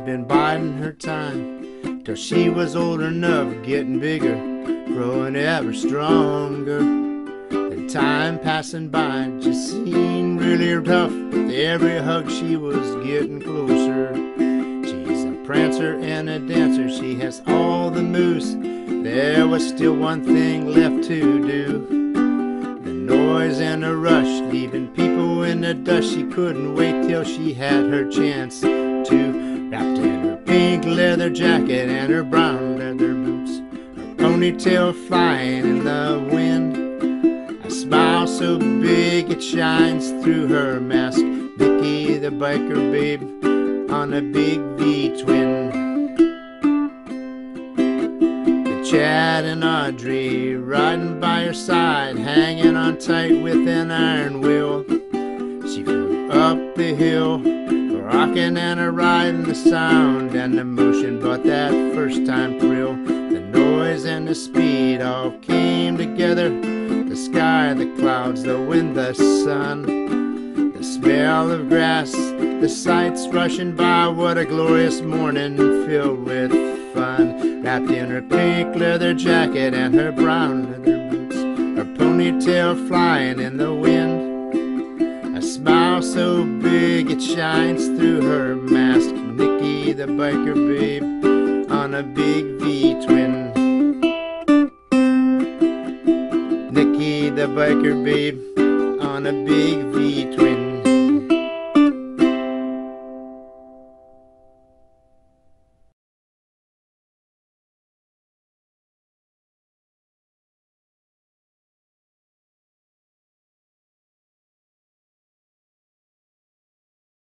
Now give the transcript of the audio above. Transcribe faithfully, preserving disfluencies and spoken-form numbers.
been biding her time till she was old enough, getting bigger, growing ever stronger. The time passing by just seemed really tough. With every hug she was getting closer. She's a prancer and a dancer, she has all the moves. There was still one thing left to do. The noise and the rush, leaving people in the dust. She couldn't wait till she had her chance to. Wrapped in her pink leather jacket and her brown leather boots, her ponytail flying in the wind, a smile so big it shines through her mask. Nikki the biker babe on a big V-twin. Chad and Audrey riding by her side, hanging on tight with an iron wheel. She flew up the hill, rocking and a riding. The sound and the motion brought that first time thrill. The noise and the speed all came together. The sky, the clouds, the wind, the sun, the smell of grass, the sights rushing by. What a glorious morning filled with fun. Wrapped in her pink leather jacket and her brown leather boots, her ponytail flying in the wind, a smile so big it shines through her mask. Nikki the biker babe on a big V-twin. Nikki the biker babe on a big V-twin.